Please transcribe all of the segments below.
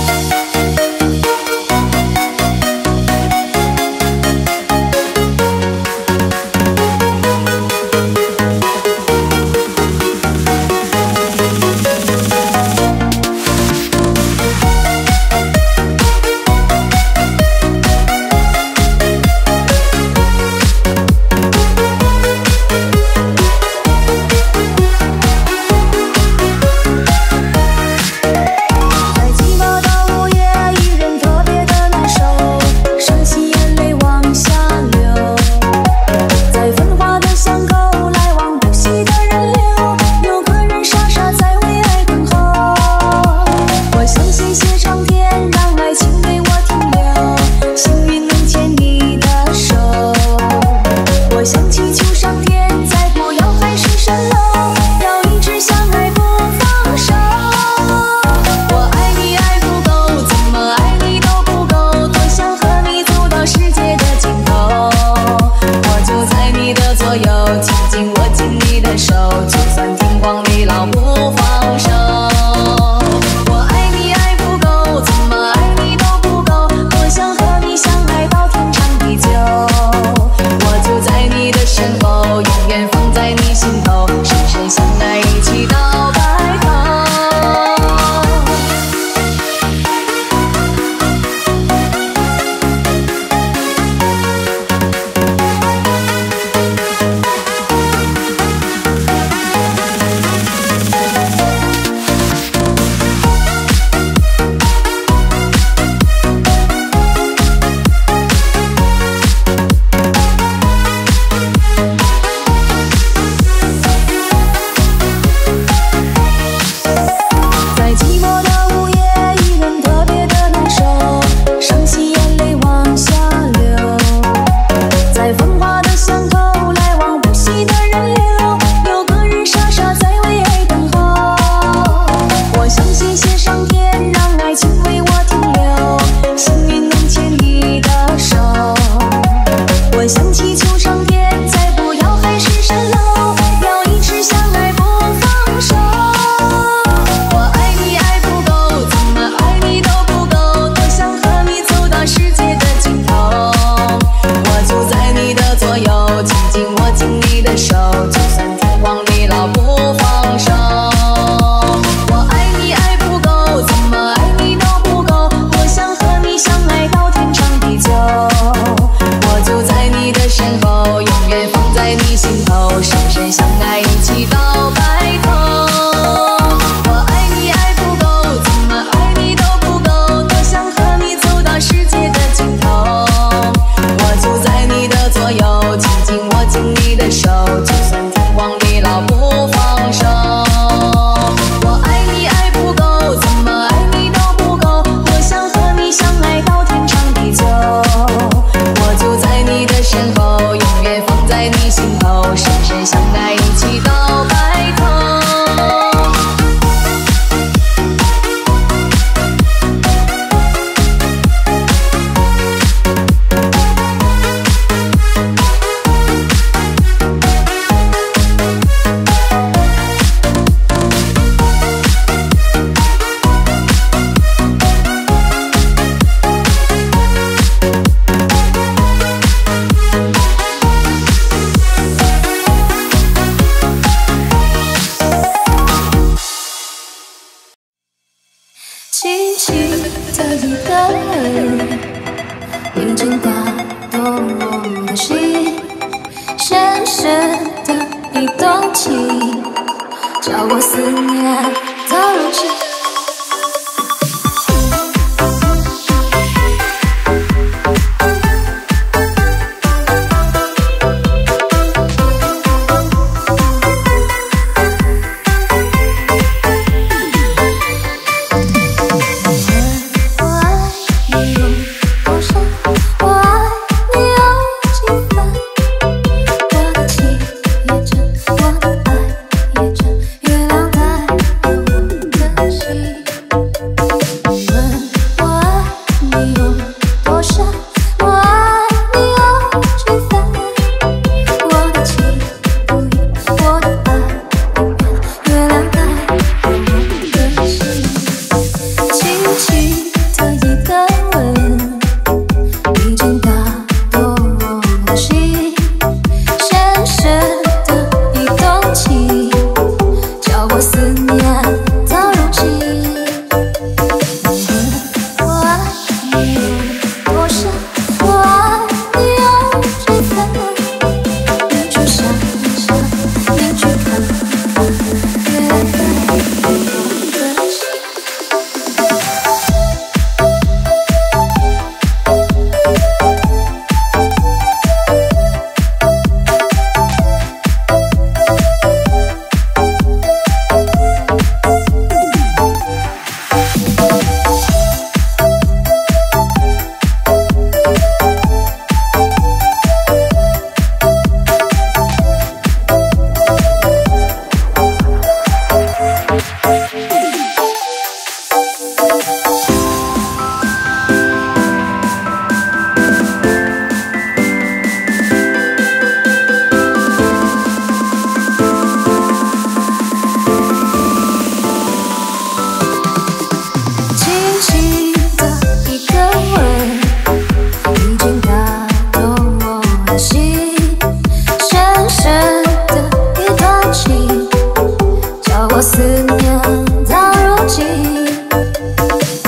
我的爱也真，月亮代表我的心。 我思念到如今。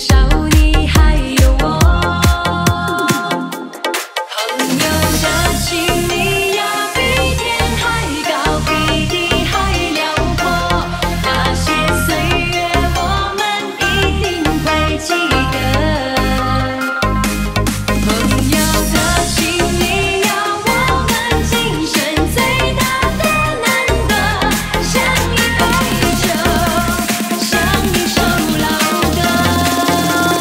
想一首老歌。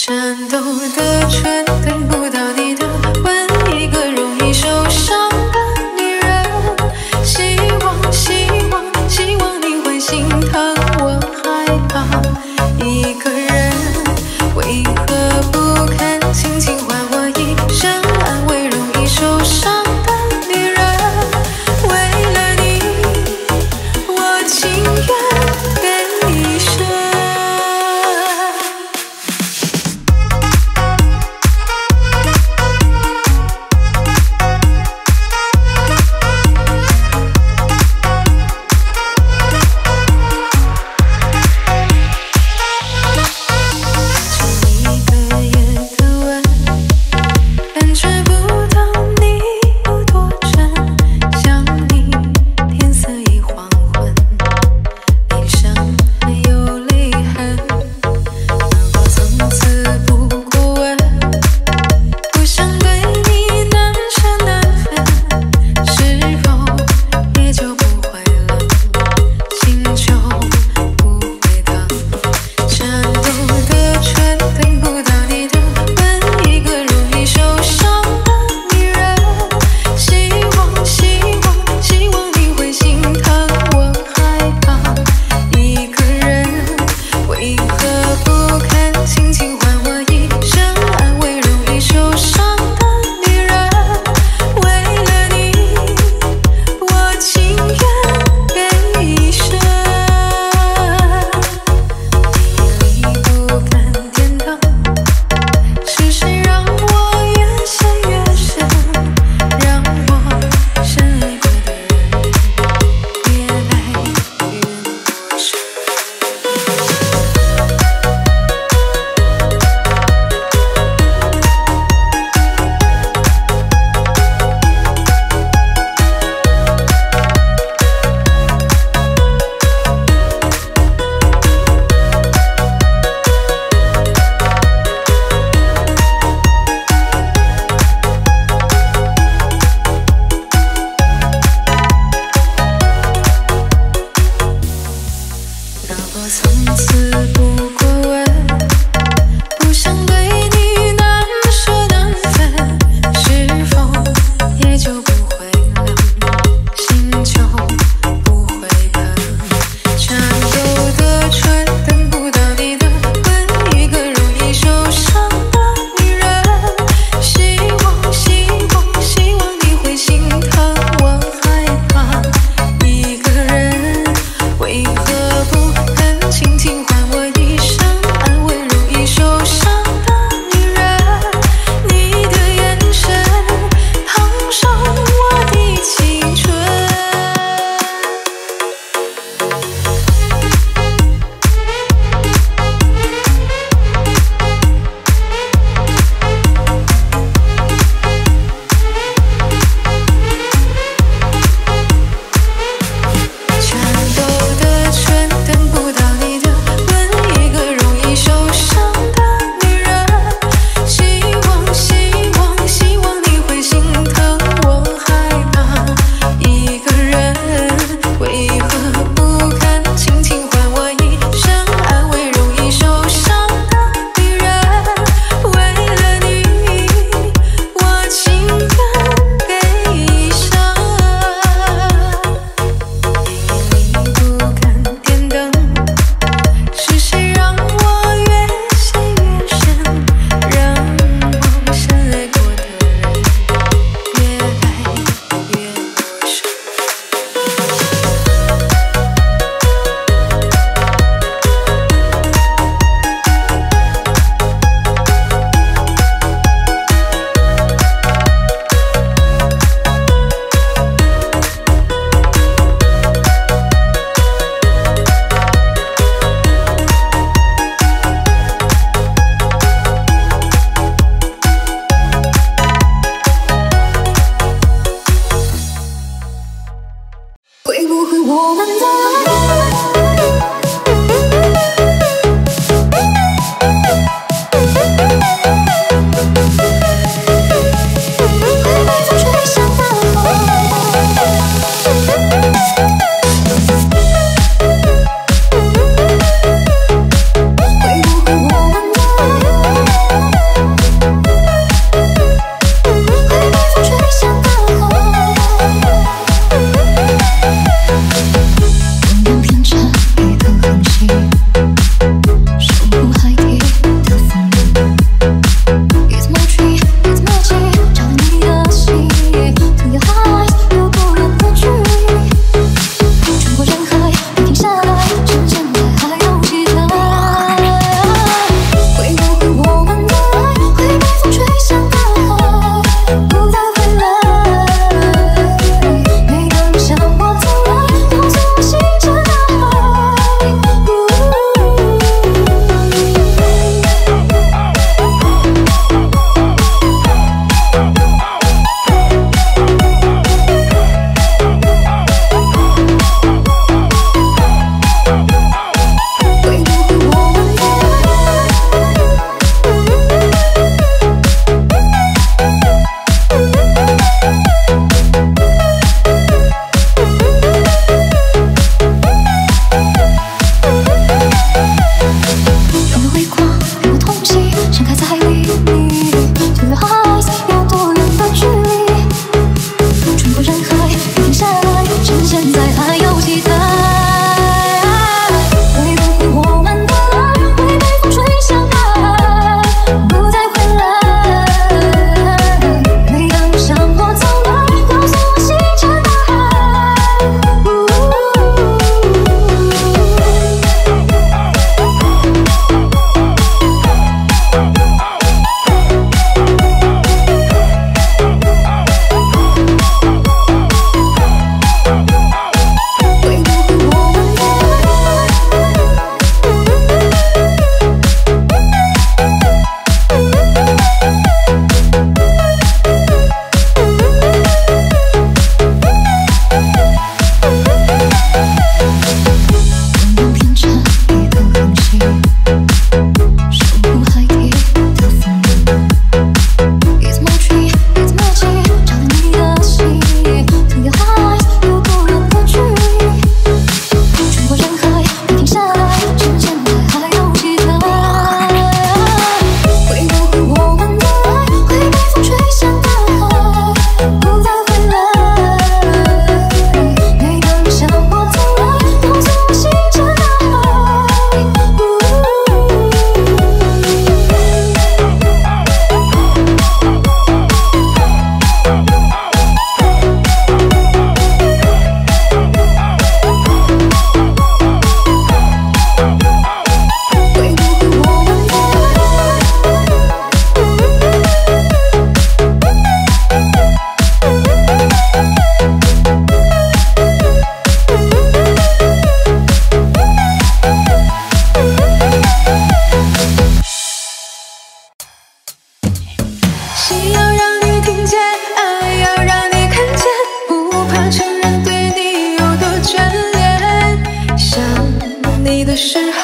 颤抖的唇等不到你的吻，一个容易受伤的女人。希望，希望，希望你会心疼我害怕一个人，为何不肯轻轻唤我一声安慰容易受伤的女人？为了你，我情愿给一生。我从此不过问，不想对你难舍难分，是否也就不会冷，心就不会疼。颤抖的唇等不到你的吻，一个容易受伤的女人。希望，希望，希望你会心疼我害怕一个人，为何不轻轻唤我一声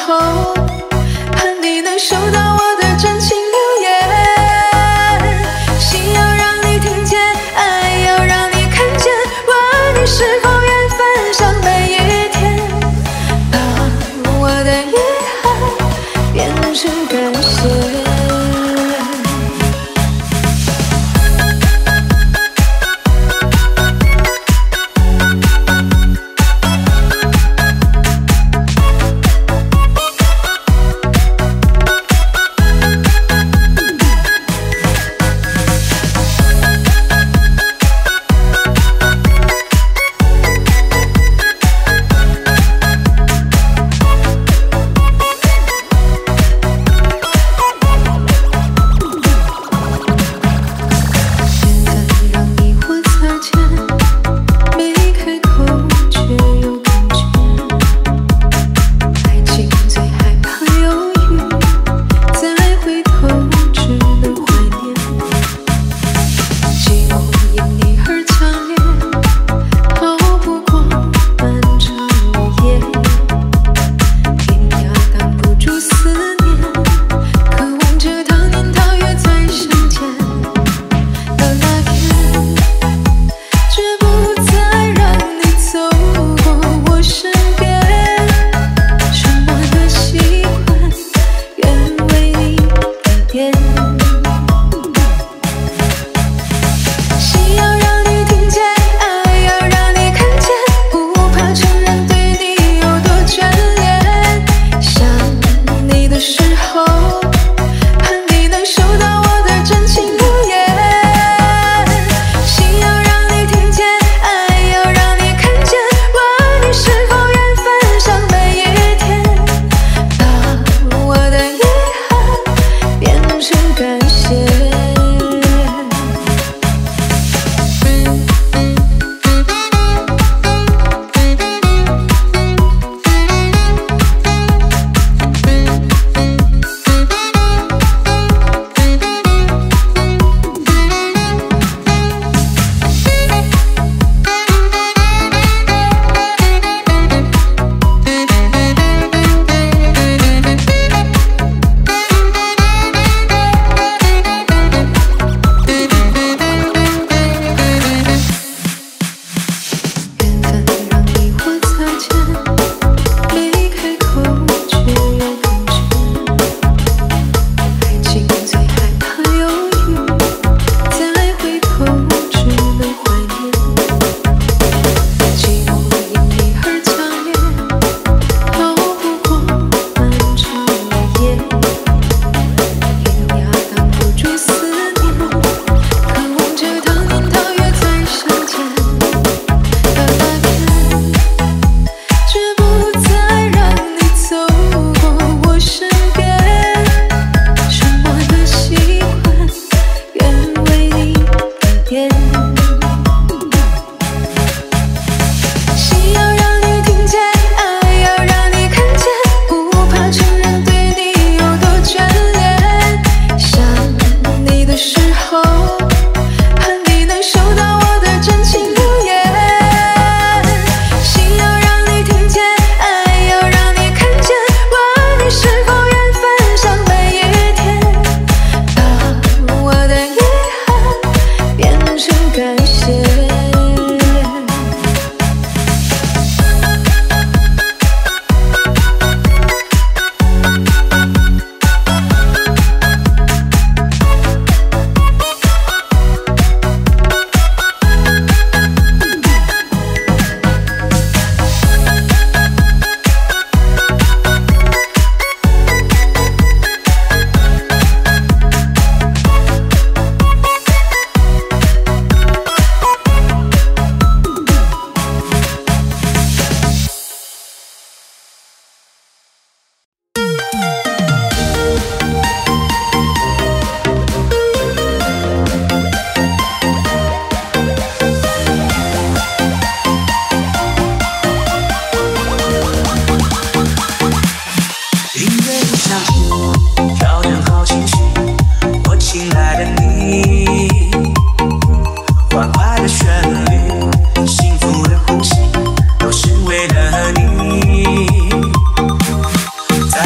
候，盼你能收到我的真情留言。心要让你听见，爱要让你看见，问你是否愿分享每一天，把我的遗憾变成感谢。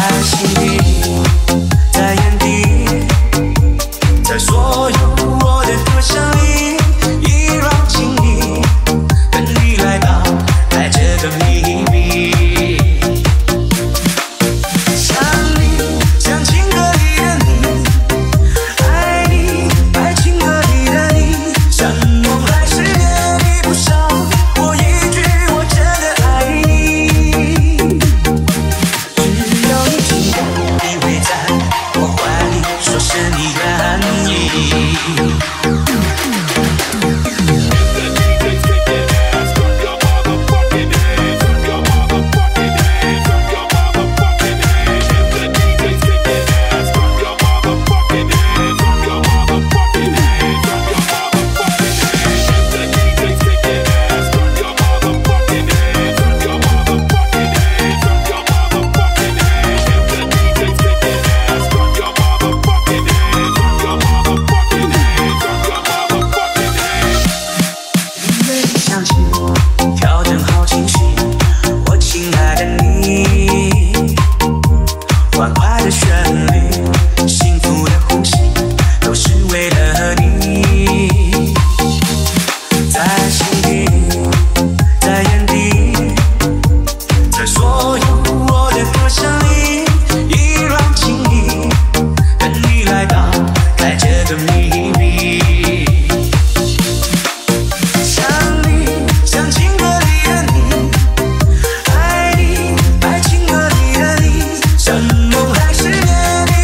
什么还是念你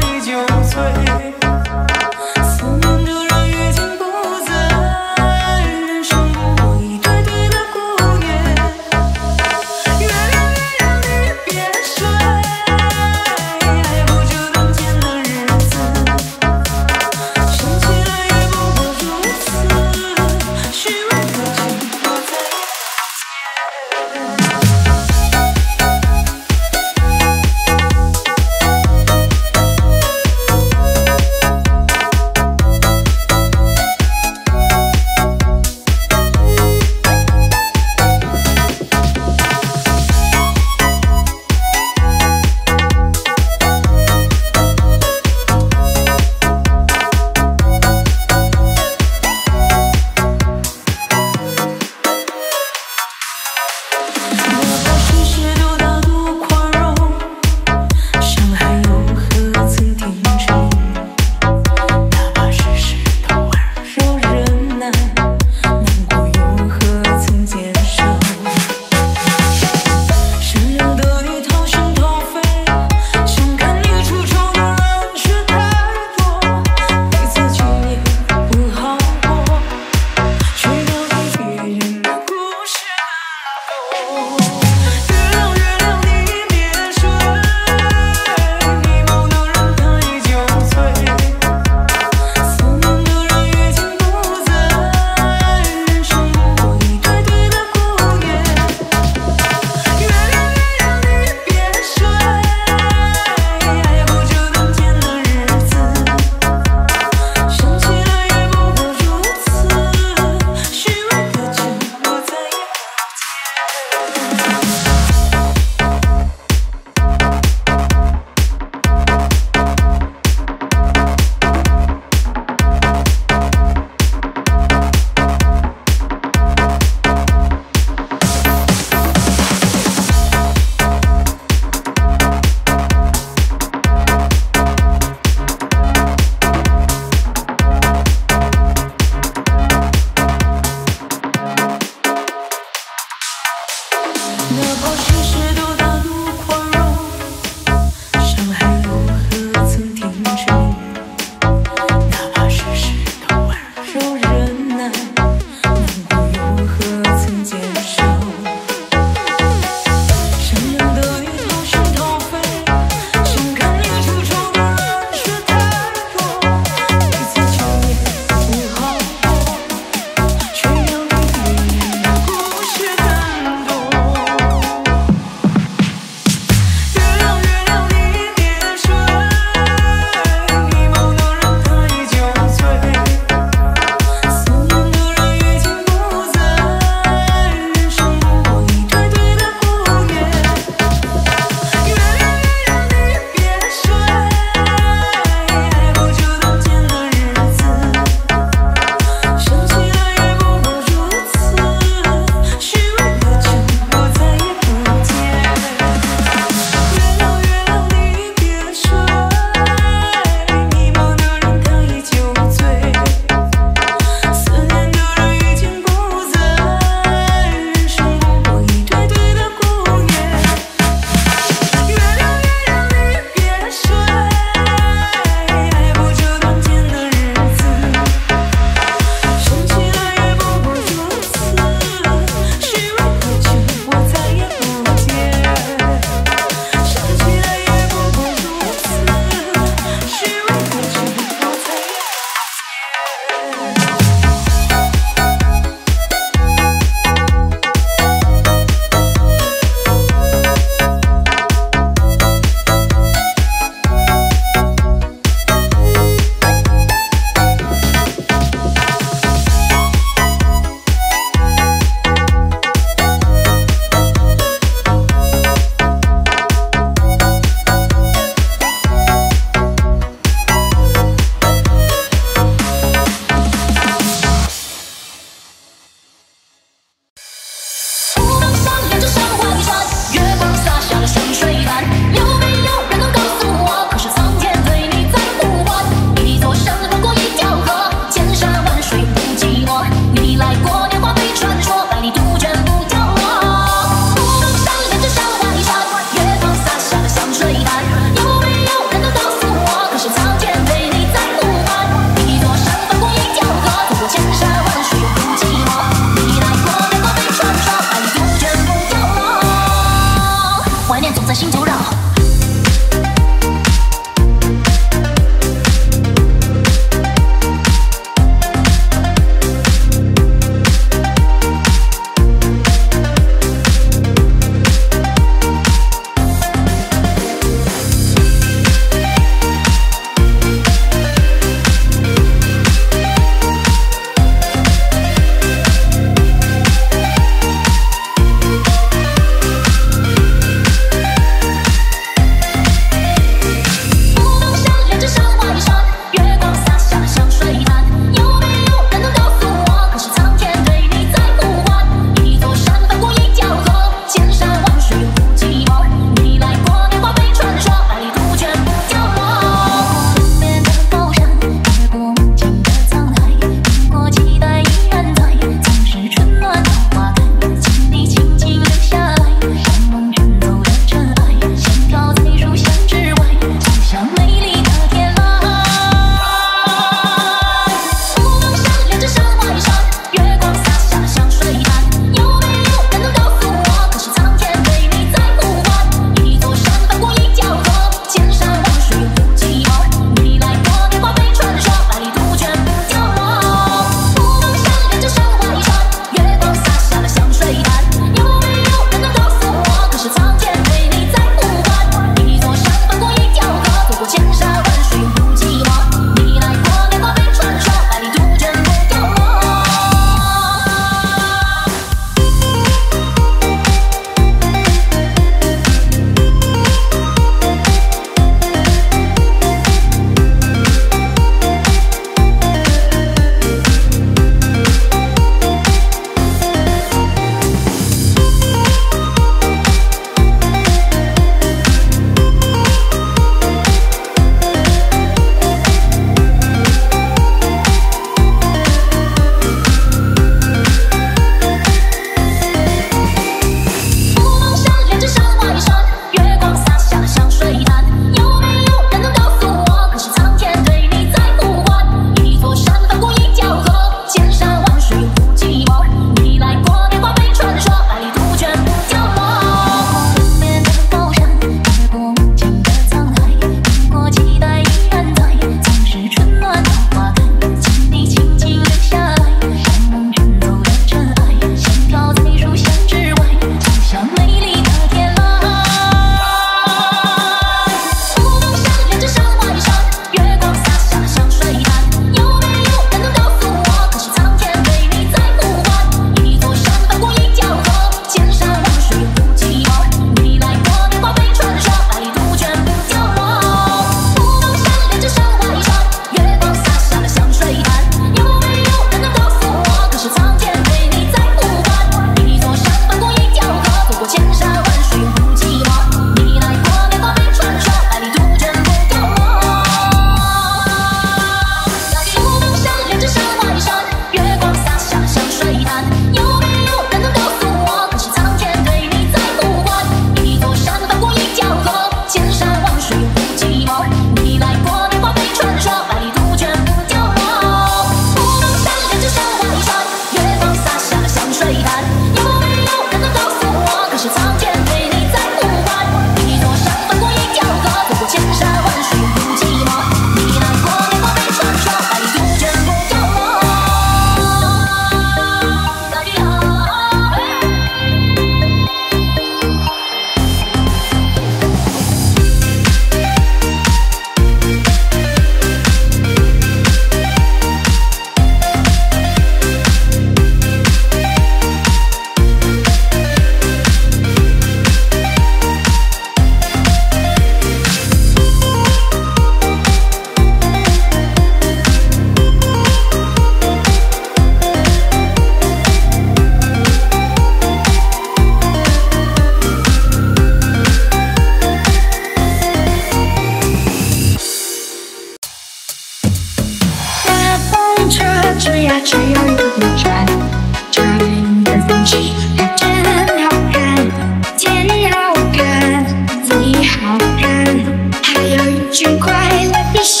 呀，只有一个转，这里的风景还真好看，天好看，你好看，还有一句快乐的笑。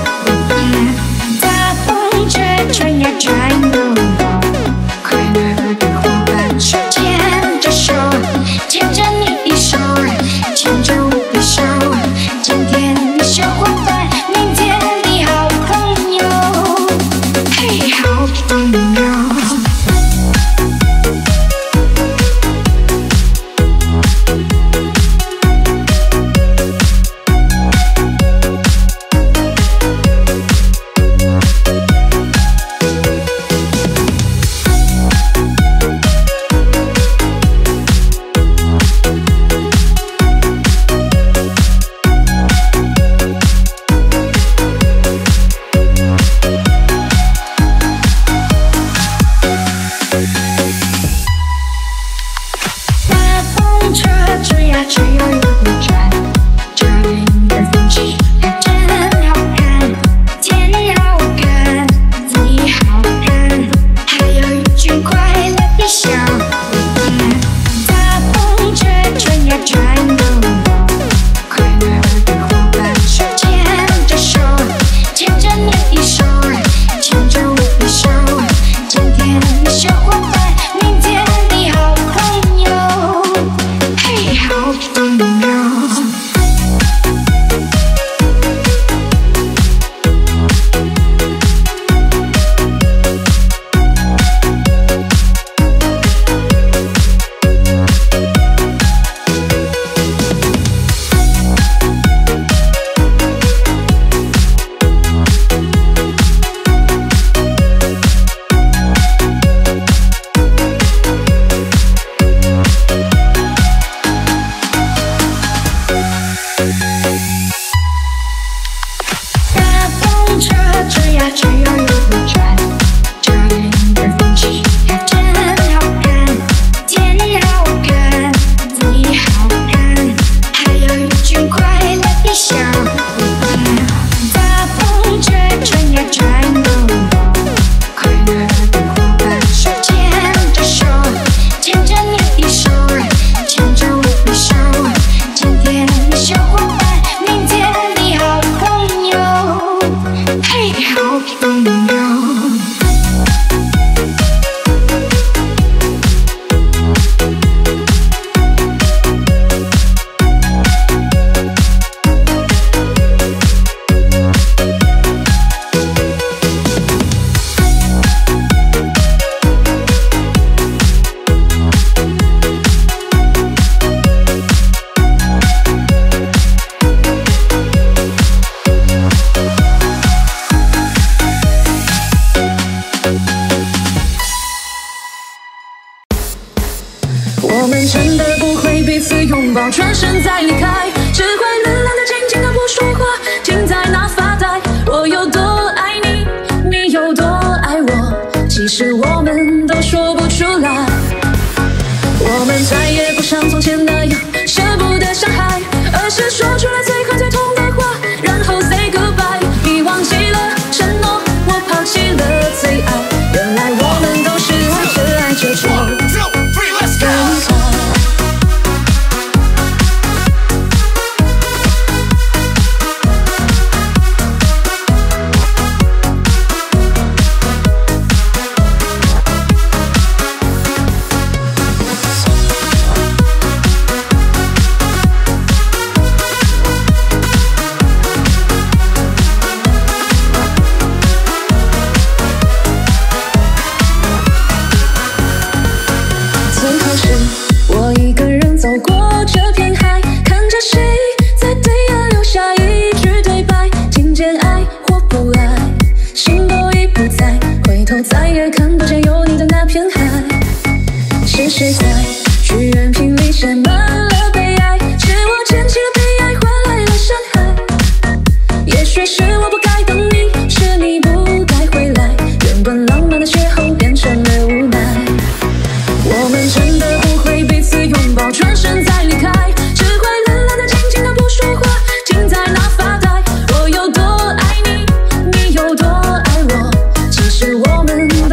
大风吹吹呀吹呀，快乐的伙伴手牵着手，牵着你的手，牵着我的手，今天的小伙伴，明天的好朋友，嘿，好朋友。只有一个转，这里的风景还真好看，天好看，你好看，还有一句快乐的笑。大风吹吹呀吹呀，快乐的伙伴手牵着手，牵着你的手，牵着我的手，今天的小伙伴，明天的好朋友，嘿，好朋友。大风吹吹呀吹呀一个转，这里的风景还真好看，天好看，你好看，还有一句快乐的笑。大风吹吹呀吹呀，快乐的伙伴手牵着手，牵着你的手，牵着我的手，今天的小伙伴，明天的好朋友，嘿，好朋友。 我们真的不会彼此拥抱，转身再离开，只会冷冷的静静的不说话，停在那发呆。我有多爱你，你有多爱我，其实我们都说不出来。我们再也不像从前那样舍不得伤害，而是说出了最后最痛的话，然后 say goodbye。你忘记了承诺，我抛弃了最爱，原来我们都是爱着爱着就分开。实在，许愿瓶里写满了悲哀，是我捡起了悲哀，换来了伤害。也许是我不该等你，是你不该回来，原本浪漫的邂逅变成了无奈。我们真的不会彼此拥抱，转身再离开，只会冷冷的静静的不说话，停在那发呆。我有多爱你，你有多爱我，其实我们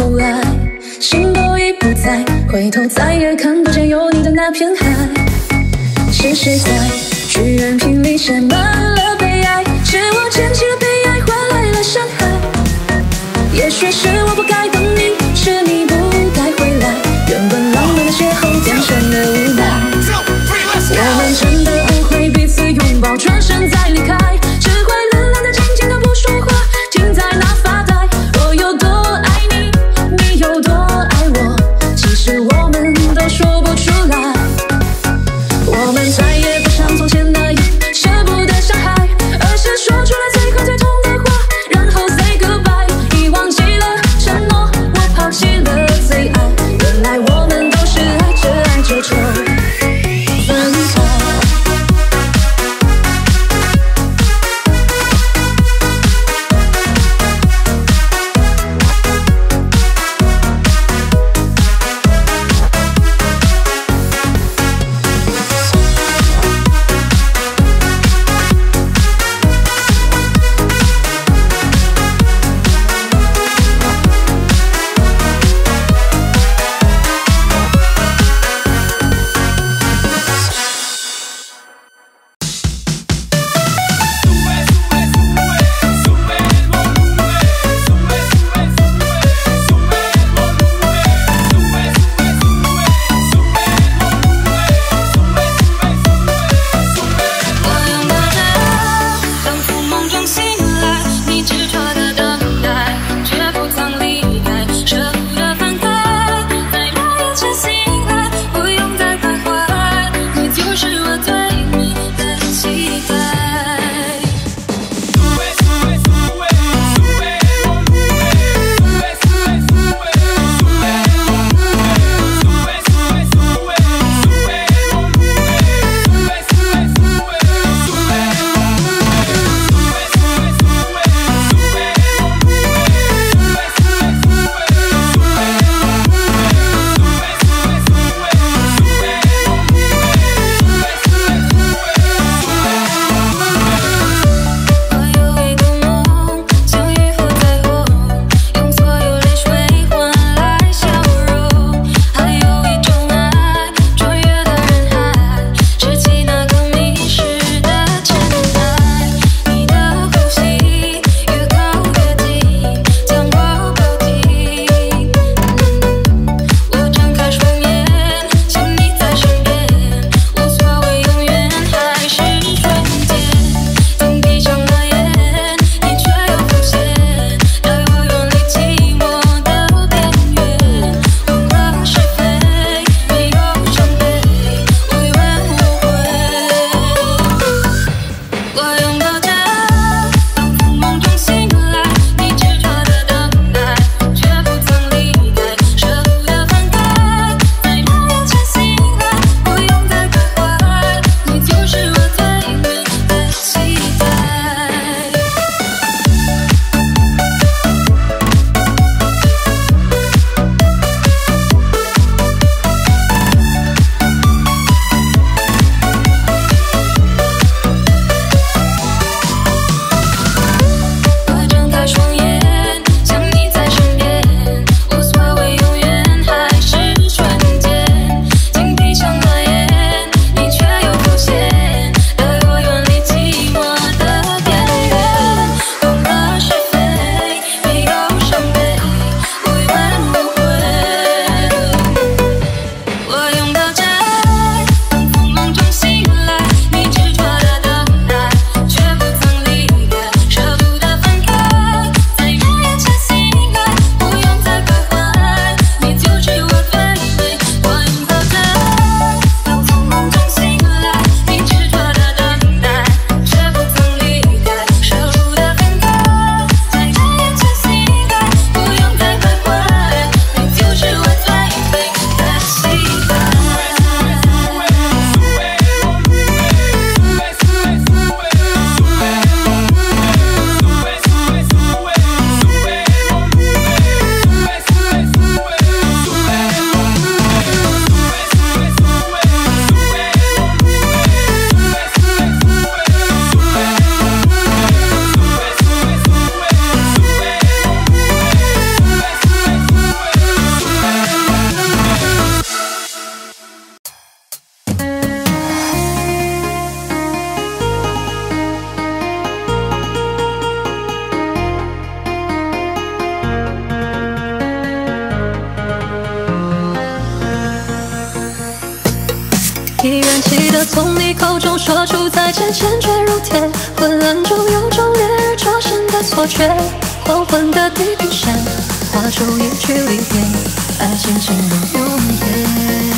后来，心都已不在，回头再也看不见有你的那片海。是谁在剧院屏里写满了悲哀？是我捡起了悲哀，换来了伤害。也许是我不该等你，是你不该回来，原本浪漫的邂逅变成了无奈。我们真的不会彼此拥抱，转身再离开，只会冷冷的静静的不说话，停在那发呆。我有多爱你，你有多爱我，其实我们都说不出来。我们再也不像从前那样舍不得伤害，而是说出来最后最痛的话，然后 say goodbye。 已忘记了承诺，我抛弃了依然记得从你口中说出再见，坚决如铁。昏暗中有种烈日灼身的错觉，黄昏的地平线画出一句离别，爱情进入永夜。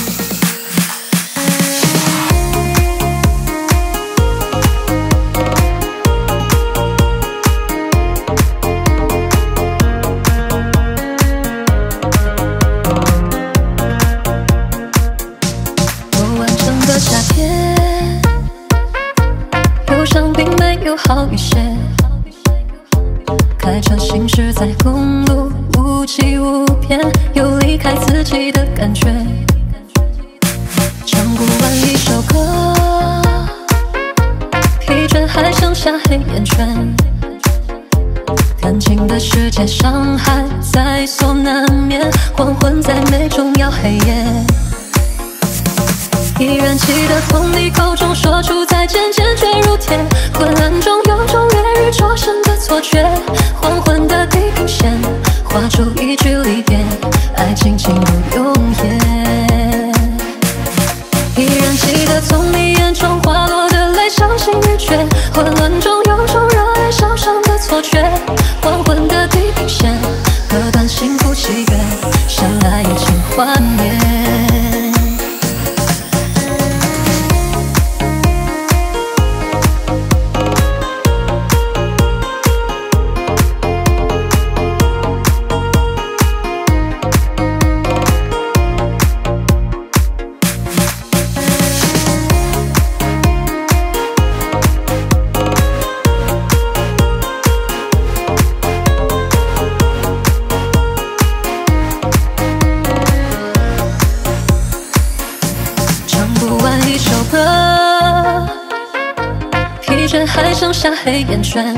好一些，开车行驶在公路，无际无边，有离开自己的感觉。唱不完一首歌，疲倦还剩下黑眼圈。感情的世界，伤害在所难免，黄昏在美中要黑夜。依然记得从你口中说出再见，坚决如铁。昏暗中有种烈日灼身的错觉，黄昏的地平线画出一句离别，爱情进入永夜。依然记得从你眼中滑落的泪，伤心欲绝。混乱中有种热爱烧伤的错觉，黄昏的地平线割断幸福喜悦，相爱已经幻灭。还剩下黑眼圈，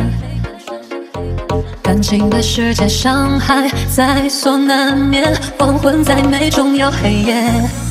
感情的世界，伤害在所难免，黄昏在美中要黑夜。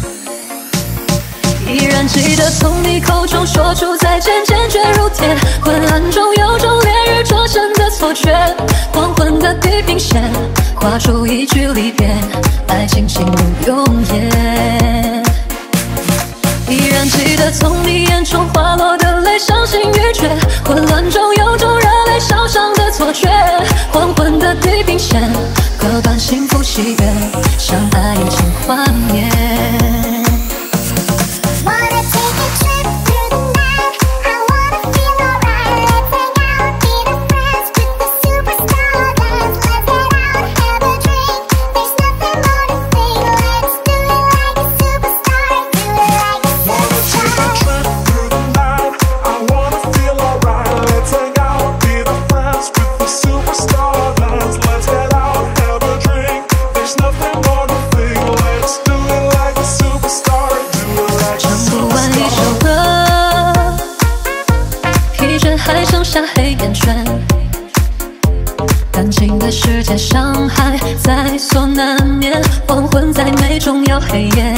依然记得从你口中说出再见，坚决如铁。昏暗中有种烈日灼身的错觉，黄昏的地平线画出一句离别，爱情进入永夜。依然记得从你眼中滑落的泪，伤心欲绝。混乱中有种热泪烧伤的错觉，黄昏的地平线割断幸福喜悦，相爱已经幻灭。还剩下黑眼圈，感情的世界，伤害在所难免，黄昏在美中要黑夜。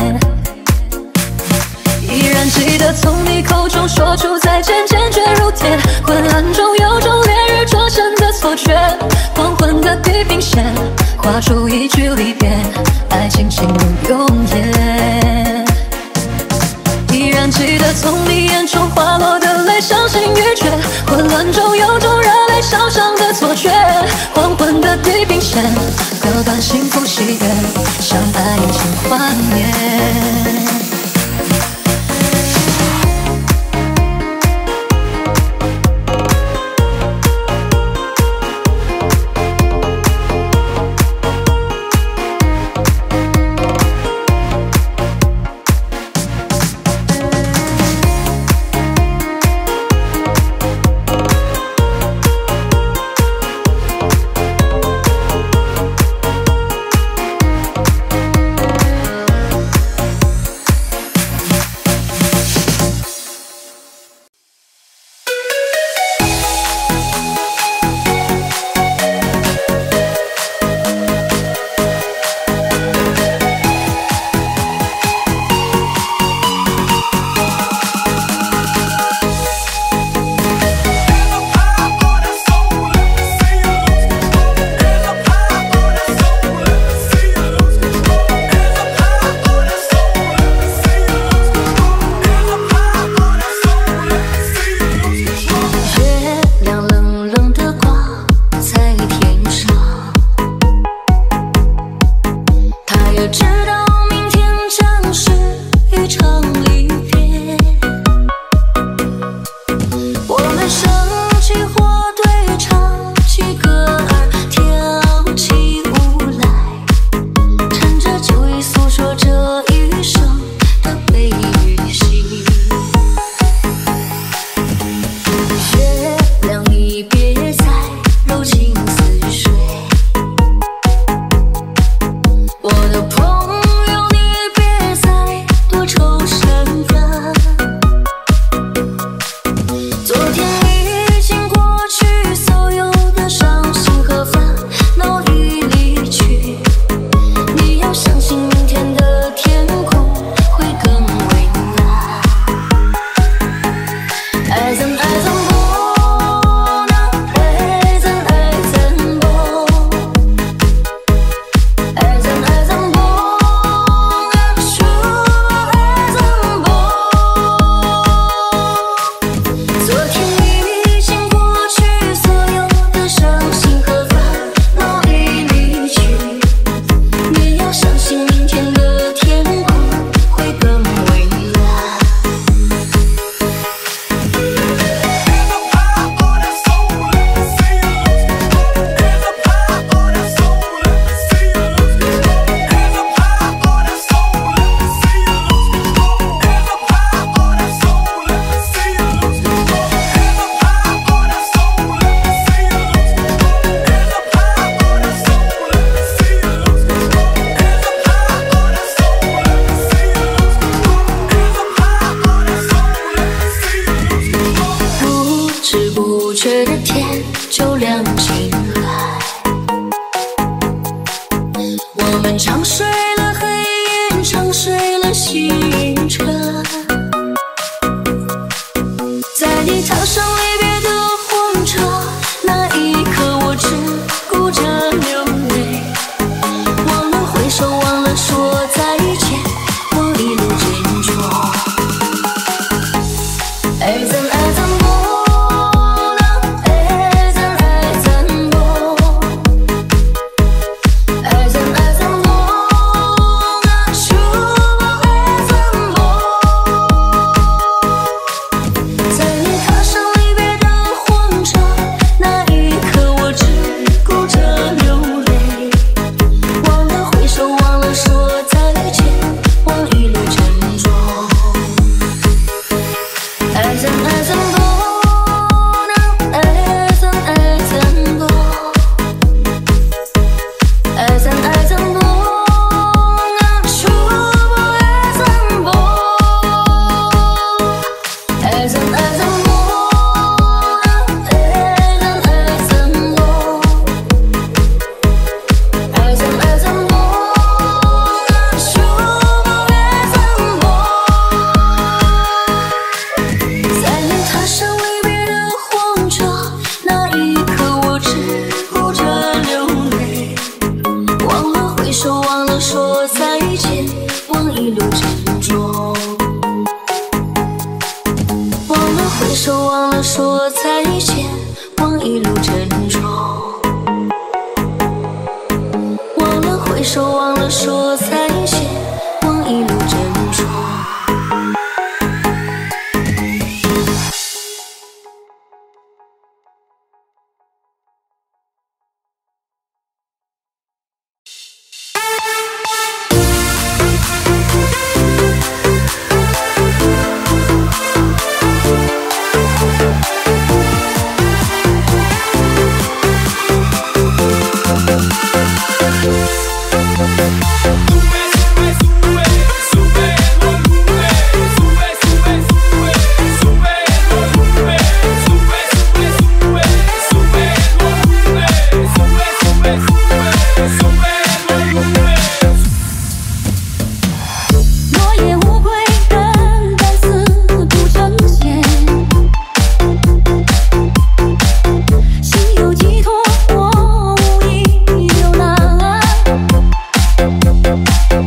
依然记得从你口中说出再见，坚决如铁。昏暗中有种烈日灼身的错觉，黄昏的地平线画出一句离别，爱情进入永夜。依然记得从你眼中滑落的泪，伤心欲绝。混乱中有种热泪烧伤的错觉，黄昏的地平线割断幸福喜悦，相爱已经幻灭。 也知道明天将是一场离别。我们升起火堆，唱起歌儿，跳起舞来，趁着酒意诉说这一生的悲与喜。月亮你别再柔情似水，我的朋友你别再多愁善感。昨天已经过去，所有的伤心和烦恼已离去。你要相信明天的天空会更蔚蓝。爱怎爱怎不能，爱怎爱怎不，爱怎爱怎不能说爱怎不。昨天已经过去，所有的伤心和烦恼已离去。你要相信明天的天空会更蔚蓝。不知不觉的天就亮起来，我们长睡了黑夜，长睡了星辰。在你踏上离别的火车，那一刻我只顾着流泪，忘了挥手，忘了说再见，我一路珍重。爱怎爱怎不能，爱怎爱怎不，爱怎爱怎不能说爱怎不。在你踏上离别的火车，那一刻我只顾着流泪，忘了挥手，忘了说再见，我一路珍重。爱怎爱怎不能，爱怎爱怎不，爱怎爱怎不能说爱怎不，爱怎爱怎不能，爱怎爱怎不，爱怎爱怎不能说爱怎不。在你踏上离别的火车，那一刻我只顾着流泪，忘了挥手，忘了说再见，我一路珍重。忘了挥手，忘了说再见，我一路珍重。忘了挥手，忘了说再见，我一路珍重。心有寄托，我无意留难。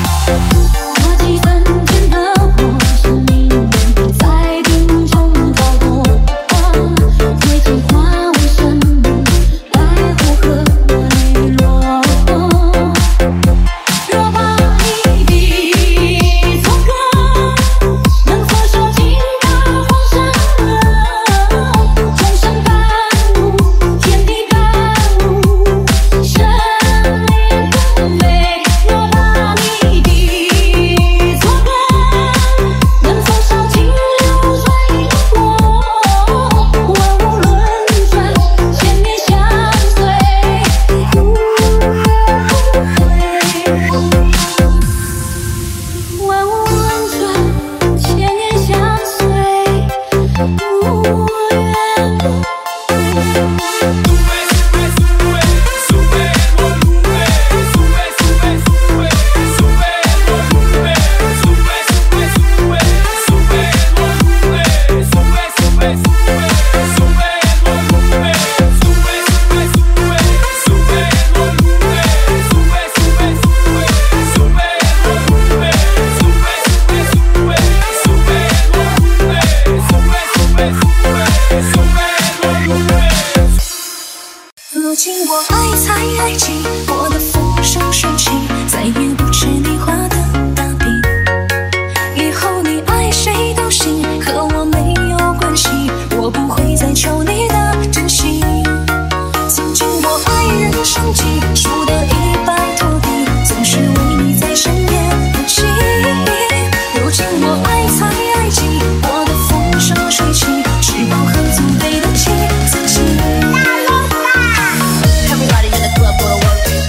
如今我爱财爱情，我的风生水起，再也不吃你画的大饼。以后你爱谁都行，和我没有关系，我不会再求你的真心。曾经我爱人生计，输得一败涂地，总是为你在身边不弃。如今我爱财爱情，我的风生水起，吃饱喝足对得起自己。Everybody in the club wanna work.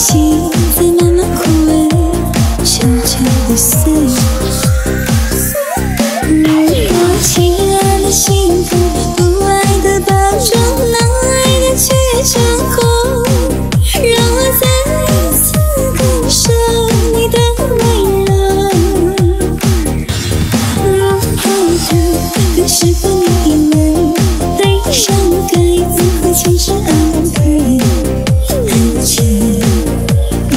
心在慢慢枯萎，悄悄地碎。如果亲爱的幸福，不爱的包装，难爱的却掌控，让我再一次感受你的温柔。如何的，可是否你以为悲伤该如何强势安慰？爱情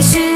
继续。